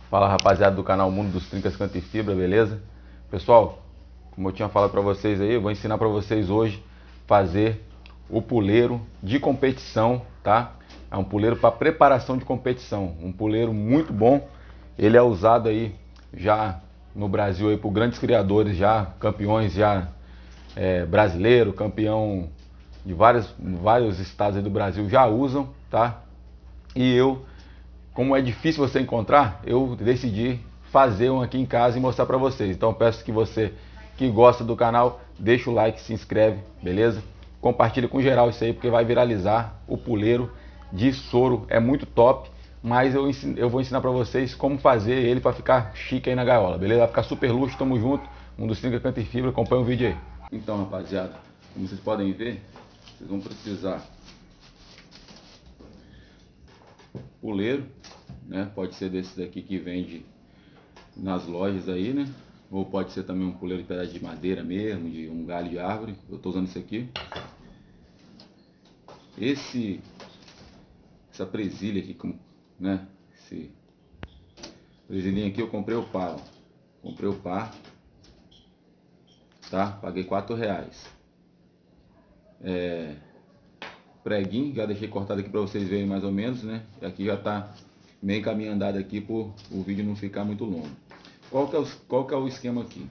Fala, rapaziada do canal Mundo dos Trincas Canto e Fibra, beleza? Pessoal, como eu tinha falado para vocês aí, eu vou ensinar para vocês hoje fazer o puleiro de competição, tá? É um puleiro para preparação de competição, um puleiro muito bom. Ele é usado aí já no Brasil aí por grandes criadores, já campeões já brasileiro, campeão de vários estados aí do Brasil já usam, tá? E eu, como é difícil você encontrar, eu decidi fazer um aqui em casa e mostrar para vocês. Então peço que você que gosta do canal, deixa o like, se inscreve, beleza? Compartilha com geral isso aí, porque vai viralizar o puleiro de soro. É muito top, mas eu vou ensinar para vocês como fazer ele para ficar chique aí na gaiola, beleza? Vai ficar super luxo, tamo junto. Um dos 30 Canto e Fibra, acompanha o vídeo aí. Então, rapaziada, como vocês podem ver, vocês vão precisar puleiro, né? Pode ser desses aqui que vende nas lojas aí, né? Ou pode ser também um puleiro de pedaço de madeira mesmo, de um galho de árvore. Eu tô usando esse aqui. Essa presilha aqui, né? Esse presilhinho aqui eu comprei o par, ó. Comprei o par, tá? Paguei R$4. Preguinho, já deixei cortado aqui para vocês verem mais ou menos, né? E aqui já tá meio caminho andado aqui por o vídeo não ficar muito longo. Qual que é o esquema aqui?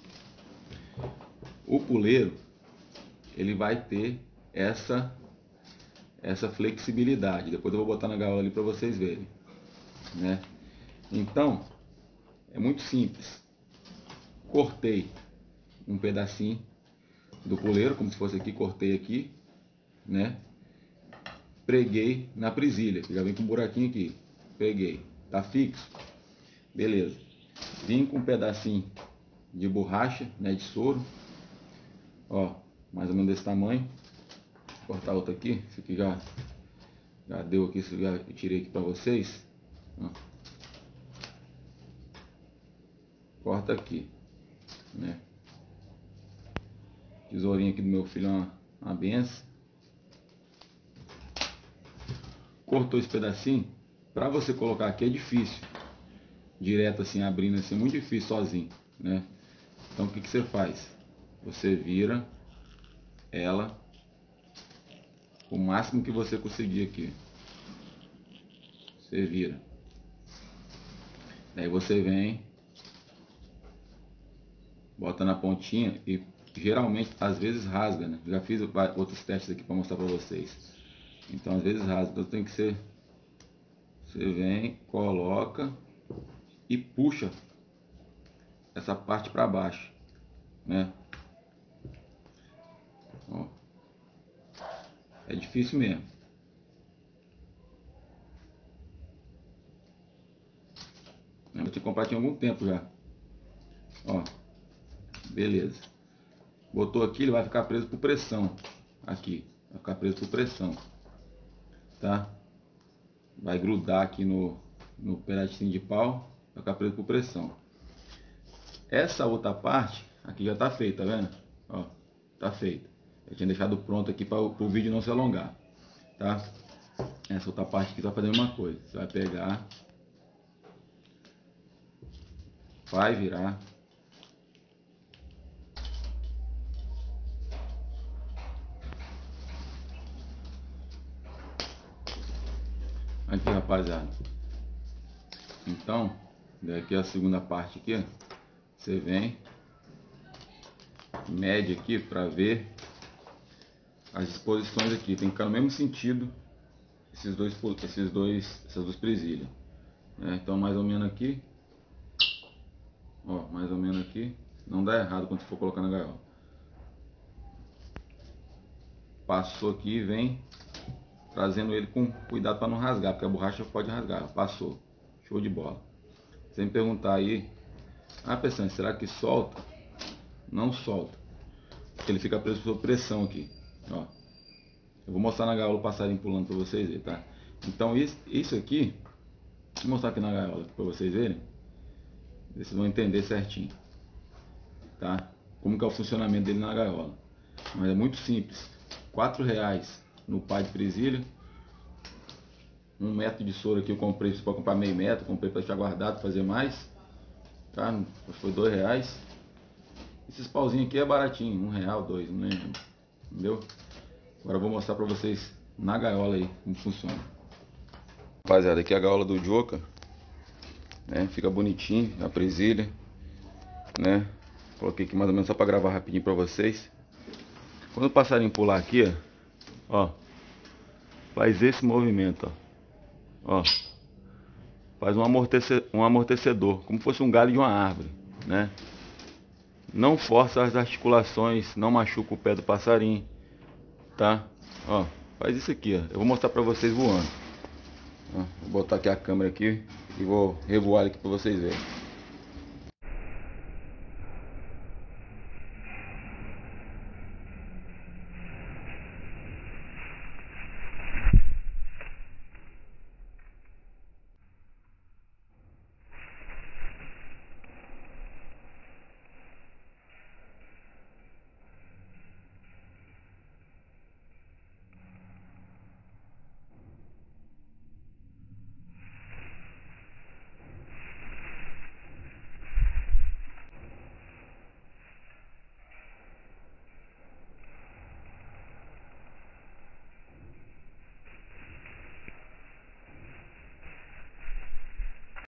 O puleiro, ele vai ter essa flexibilidade. Depois eu vou botar na gaiola ali para vocês verem, né? Então, é muito simples. Cortei um pedacinho do puleiro, como se fosse aqui, cortei aqui, né? Preguei na presilha, que já vem com um buraquinho aqui. Peguei, tá fixo, beleza. Vim com um pedacinho de borracha, né, de soro, ó, mais ou menos desse tamanho. Vou cortar outro aqui, esse aqui já deu aqui, já tirei aqui pra vocês, ó. Corta aqui, né? Tesourinha aqui do meu filho é uma benção. Cortou esse pedacinho, pra você colocar aqui é difícil, direto assim, abrindo assim, é muito difícil sozinho, né? Então o que você faz? Você vira ela o máximo que você conseguir aqui. Você vira. Daí você vem, bota na pontinha e geralmente, às vezes rasga, né? Já fiz outros testes aqui para mostrar para vocês. Então às vezes rasga, então tem que ser, você vem, coloca e puxa essa parte para baixo, né? Ó. É difícil mesmo. Eu tinha comprado tinha algum tempo já. Ó, beleza. Botou aqui, ele vai ficar preso por pressão. Aqui, vai ficar preso por pressão, tá? Vai grudar aqui no pedacinho de pau, vai ficar preso por pressão. Essa outra parte aqui já tá feita, tá vendo? Ó, tá feita. Eu tinha deixado pronto aqui para o vídeo não se alongar, tá? Essa outra parte aqui vai fazer a mesma coisa. Você vai pegar, vai virar. Aqui, rapaziada. Então, daqui a segunda parte aqui, você vem, mede aqui para ver as disposições aqui. Tem que ficar no mesmo sentido essas duas presilhas, né? Então mais ou menos aqui, ó, mais ou menos aqui, não dá errado quando for colocar na gaiola. Passou aqui, vem trazendo ele com cuidado para não rasgar, porque a borracha pode rasgar. Passou, show de bola. Sem perguntar aí, pessoal, será que solta? Não solta, porque ele fica preso sob pressão aqui, ó. Eu vou mostrar na gaiola o passarinho pulando para vocês verem, tá? Então isso aqui, vou mostrar aqui na gaiola para vocês verem, vocês vão entender certinho, tá? Como que é o funcionamento dele na gaiola. Mas é muito simples. R$4 no par de presilha. Um metro de soro aqui eu comprei, você pode comprar meio metro, comprei para deixar guardado, fazer mais, tá? Acho que foi R$2. Esses pauzinhos aqui é baratinho, R$1, R$2, não lembro, entendeu? Agora eu vou mostrar para vocês na gaiola aí como funciona. Rapaziada, aqui é a gaiola do Joka, né? Fica bonitinho, a presilha, né? Coloquei aqui mais ou menos só para gravar rapidinho para vocês. Quando o passarinho pular aqui, ó, faz esse movimento, ó, faz um amortecedor, como fosse um galho de uma árvore, né? Não força as articulações, não machuca o pé do passarinho, tá? Ó, faz isso aqui, ó. Eu vou mostrar pra vocês voando. Ó, vou botar aqui a câmera aqui e vou revoar aqui pra vocês verem.